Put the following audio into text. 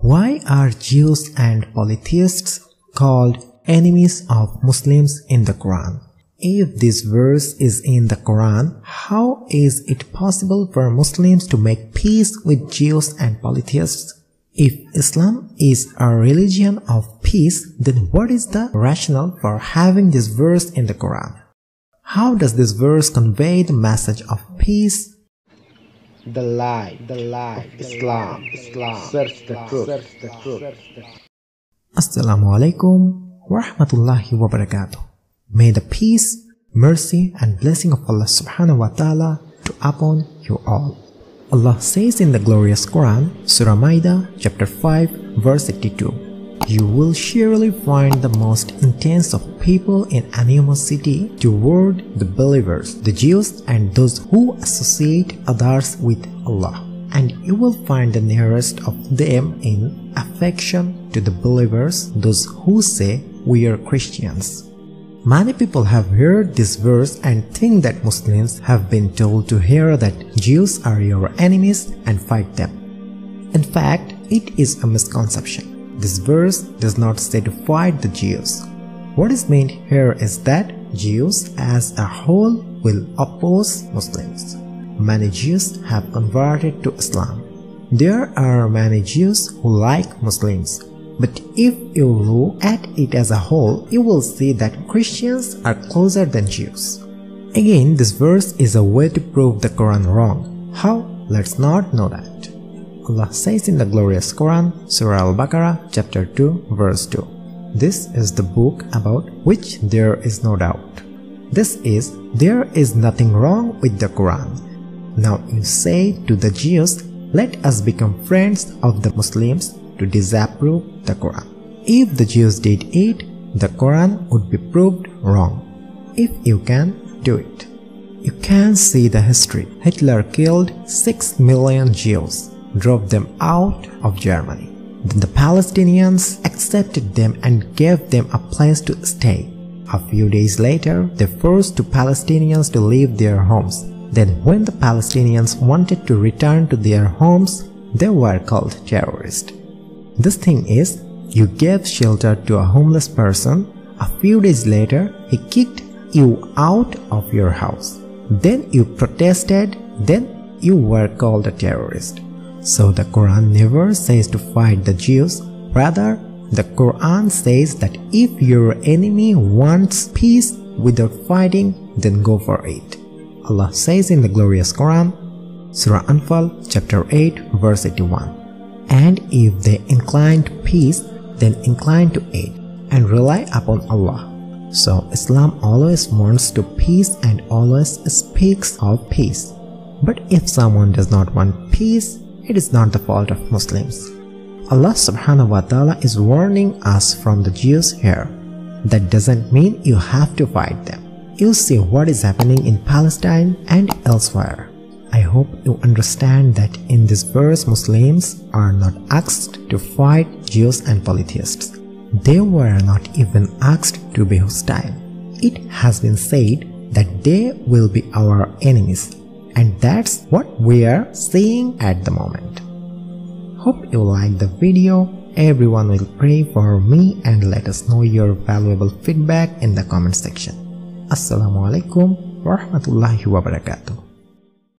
Why are Jews and polytheists called enemies of Muslims in the Quran? If this verse is in the Quran, how is it possible for Muslims to make peace with Jews and polytheists? If Islam is a religion of peace, then what is the rationale for having this verse in the Quran? How does this verse convey the message of peace? The light, Islam, search the truth. Assalamualaikum warahmatullahi wabarakatuh. May the peace, mercy and blessing of Allah subhanahu wa ta'ala to upon you all. Allah says in the glorious Quran, Surah Ma'idah, chapter 5, verse 82, "You will surely find the most intense of people in animosity toward the believers, the Jews and those who associate others with Allah. And you will find the nearest of them in affection to the believers, those who say, 'We are Christians.'" Many people have heard this verse and think that Muslims have been told to hear that Jews are your enemies and fight them. In fact, it is a misconception. This verse does not say to fight the Jews. What is meant here is that Jews as a whole will oppose Muslims. Many Jews have converted to Islam. There are many Jews who like Muslims. But if you look at it as a whole, you will see that Christians are closer than Jews. Again, this verse is a way to prove the Quran wrong. How? Let's not know that. Allah says in the glorious Quran, Surah Al-Baqarah, chapter 2, verse 2, "This is the book about which there is no doubt." This is, there is nothing wrong with the Quran. Now you say to the Jews, "Let us become friends of the Muslims," to disapprove the Quran. If the Jews did it, the Quran would be proved wrong. If you can do it. You can see the history. Hitler killed 6 million Jews, drove them out of Germany. Then the Palestinians accepted them and gave them a place to stay. A few days later, they forced the Palestinians to leave their homes. Then when the Palestinians wanted to return to their homes, they were called terrorists. This thing is, you gave shelter to a homeless person, a few days later he kicked you out of your house. Then you protested, then you were called a terrorist. So the Quran never says to fight the Jews, rather the Quran says that if your enemy wants peace without fighting, then go for it. Allah says in the glorious Quran, Surah Anfal, chapter 8, verse 81, "And if they incline to peace, then incline to aid, and rely upon Allah." So Islam always wants to peace and always speaks of peace. But if someone does not want peace, it is not the fault of Muslims. Allah subhanahu wa ta'ala is warning us from the Jews here. That doesn't mean you have to fight them. You see what is happening in Palestine and elsewhere. I hope you understand that in this verse Muslims are not asked to fight Jews and polytheists. They were not even asked to be hostile. It has been said that they will be our enemies, and that's what we are seeing at the moment. Hope you like the video. Everyone will pray for me and let us know your valuable feedback in the comment section. Assalamualaikum warahmatullahi wabarakatuh.